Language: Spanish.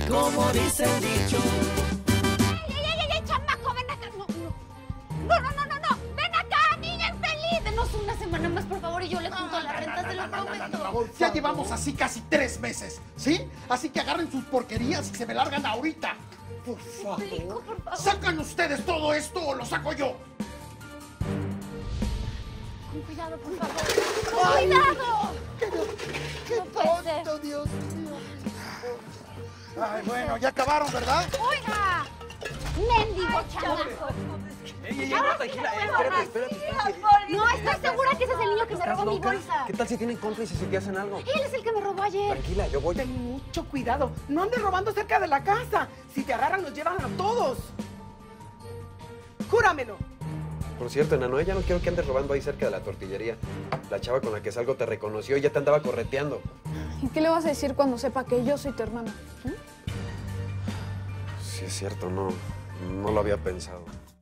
como dice el dicho. ¡Ey, chamaco, ven acá! No, ven acá, niña infeliz. Denos una semana más, por favor, y yo le junto la renta, se lo prometo. Ya llevamos así casi 3 meses, ¿sí? Así que agarren sus porquerías y se me largan ahorita. Por favor. ¿Sacan ustedes todo esto o lo saco yo? Con cuidado, por favor. ¡Con cuidado! ¡Qué No puede ser. tonto, Dios mío! Ay, bueno, ya acabaron, ¿verdad? ¡Oiga! ¡Mendigo chamaco! Ey, no, tranquila, espérate. No, estoy segura que ese es el niño que se robó mi bolsa. ¿Qué tal si tienen cómplices y te hacen algo? Él es el que me robó ayer. Tranquila, yo voy. Ten mucho cuidado. No andes robando cerca de la casa. Si te agarran, nos llevan a todos. Júramelo. Por cierto, enano, ya no quiero que andes robando ahí cerca de la tortillería. La chava con la que salgo te reconoció y ya te andaba correteando. ¿Y qué le vas a decir cuando sepa que yo soy tu hermana? Sí, es cierto, no lo había pensado.